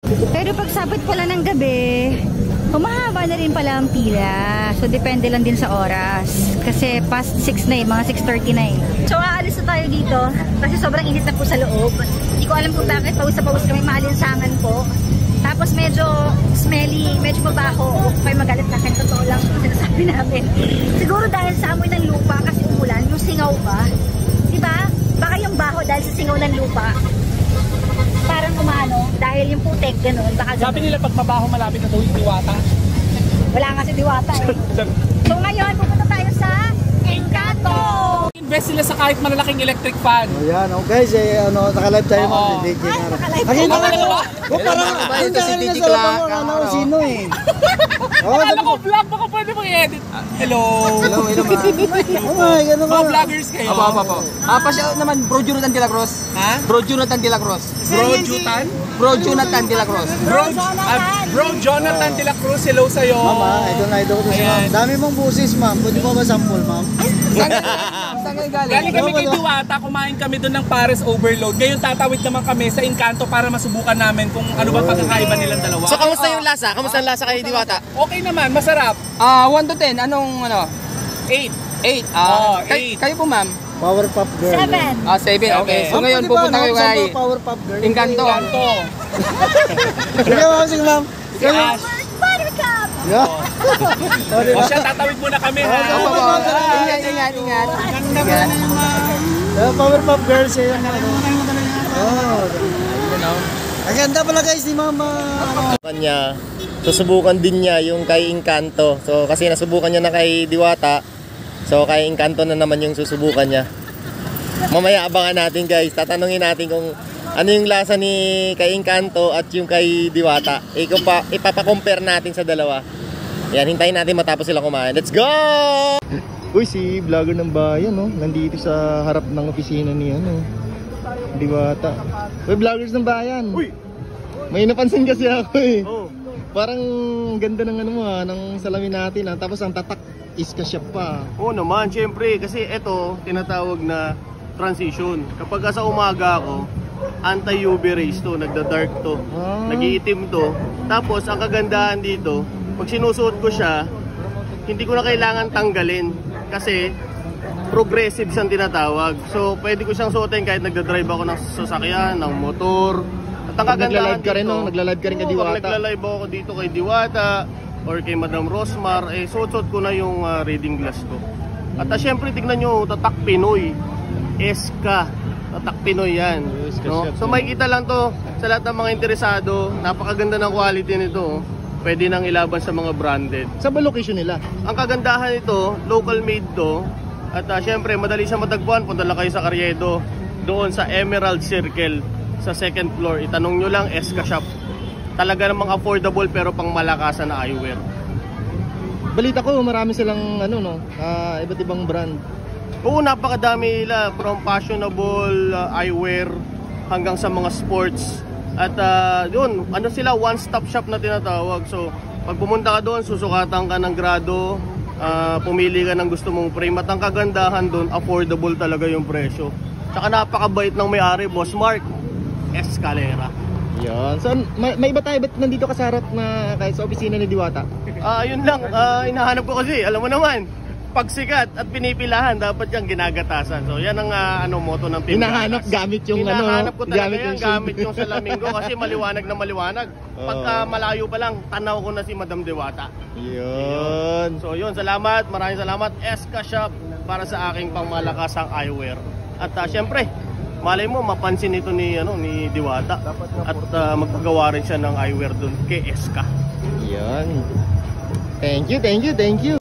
Pero pag sabot pala ng gabi, humahaba na rin pala ang pila. So, depende lang din sa oras. Kasi past 6 na mga 6:30 na So, aalis na tayo dito. Kasi sobrang init na po sa loob. Hindi ko alam kung bakit. Pawis na pawis kami, maalinsangan po. Tapos medyo smelly, medyo mabaho. Huwag kayo magalit na akin. Totoo lang yung sinasabi namin. Siguro dahil sa amoy ng lupa kasi umulan, yung singaw ba? Diba? Baka yung baho dahil sa singaw ng lupa. Parang umano, dahil yung putek, gano'n. Baka Sabi nila pag mabaho malapit na daw yung diwata. Wala nga si diwata eh. So ngayon, pupunta tayo sa Encanto! Invest sila sa kahit malalaking electric fan. Ayan, okay. Naka-live tayo mo. Ay, naka-live Nakita tayo. mo? Parang ito si DJ Clark. Sino eh? Akala ko vlog, baka pwede mong i-edit. Hello! Hello, ma'am. Oh my, gano'n Mga ka. vloggers kayo. Apo. Pa-shout naman, Bro Jonathan de la Cruz. Ha? Bro Jonathan de la Cruz. Bro Jutan? Bro Jonathan de la Cruz. Bro Jonathan de la Cruz, hello sa'yo. Mama, idol ko si ma'am. Dami mong busis, ma'am. Pwede mo ba sample, ma'am? Saan kayo galing? Galing kami kay Diwata, kumain kami doon ng Paris Overload. Ngayon tatawid naman kami sa Encanto para masubukan namin kung ano ba pagkakaiba nilang dalawa. So, kamusta yung lasa? Kamusta ang lasa kay Diwata? Okay naman, masarap. 1 to 10, anong 8. 8. Oo, 8. Kayo po, ma'am? Power Pop Girl. 7. 7, okay. So, ngayon pupunta kayo kay Power Pop Girl. Encanto. Encanto. Sige, ma'am. Sige, ma'am. Si Ash. Buttercup! Yeah. O siya, tatawid muna kami ha. Ingat. Power Pop Girl siya yung ang ganda pala guys ni mama. Kanya, susubukan din niya yung kay Encanto. So kasi nasubukan niya na kay Diwata. So kay Encanto na naman yung susubukan niya. Mamaya abangan natin guys. Tatanungin natin kung ano yung lasa ni kay Encanto at yung kay Diwata. Ipapa-compare natin sa dalawa. Yan, hintayin natin matapos sila kumain. Let's go! Uy, si vlogger ng bayan, no? Nandito sa harap ng opisina ni Diwata. Uy, vloggers ng bayan. Uy! May napansin kasi ako eh. Oh. Parang ganda ng ng salamin natin Tapos ang tatak is kasyap pa. Oo naman, syempre. Kasi ito, tinatawag na transition. Kapag sa umaga ako, anti-UV rays to, nagda-dark to. Nag-iitim to. Tapos ang kagandahan dito, pag sinusuot ko siya, hindi ko na kailangan tanggalin. Kasi progressive siyang tinatawag. So pwede ko siyang suotin kahit nagda-drive ako ng sasakyan, ng motor. At ang kagandahan nagla-live ka rin, no? Nagla-live ka rin kay Diwata. Nagla-live ako dito kay Diwata or kay Madam Rosmar, suot-suot ko na yung reading glass ko. At syempre tignan nyo, tatak Pinoy. SK. Tatak Pinoy yan. No? So makikita lang to sa lahat ng mga interesado. Napakaganda ng quality nito. Pwede nang ilaban sa mga branded. Sa ba location nila? Ang kagandahan nito, local made to. At syempre, madali siya matagpuan. Punta lang kayo sa Carriedo, doon sa Emerald Circle, sa 2nd floor. Itanong nyo lang, SK Shop. Talaga namang affordable pero pang malakasan na eyewear. Balita ko, marami silang iba't ibang brand. Oo, napakadami nila. From fashionable eyewear hanggang sa mga sports. At yun, sila, one-stop shop na tinatawag. So, pag pumunta ka doon, susukatan ka ng grado. Pumili ka ng gusto mong frame. At ang kagandahan doon, affordable talaga yung presyo. Tsaka napakabait ng may-ari, Boss Mark Escalera. Yan. So, may iba tayo, ba't nandito ka sa harap na kahit sa opisina ni Diwata? Yun lang, hinahanap ko kasi, alam mo naman, pagsikat at pinipilahan, dapat yung ginagatasan. So, yan ang motto ng Team Hinahanap Gatas. gamit yung Hinahanap ko talaga gamit yan, gamit yung salamin ko kasi maliwanag na maliwanag. Pagka malayo pa lang, tanaw ko na si Madam Diwata. Yun. So, yun, salamat, maraming salamat. SK Shop para sa aking pangmalakasang eyewear. At syempre, malay mo, mapansin ito ni Diwata. At magpagawa rin siya ng eyewear dun kay SK. Yan. Thank you.